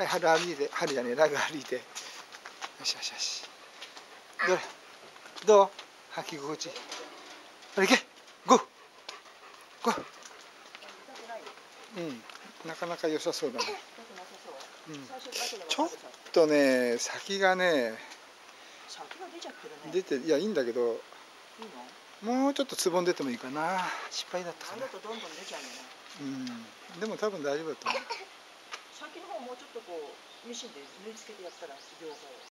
はい、春歩いて、春じゃねえ、ラグ歩いて。よしよしよし。どう履き心地。あれ、行けゴーゴー。うん、なかなか良さそうだね。うん、ちょっとね、先がね、出て、いや、いいんだけど、もうちょっとつぼん出てもいいかな。失敗だったかな。うん、でも多分大丈夫だと思う。先の方もうちょっとこうミシンで縫い付けてやったら両方。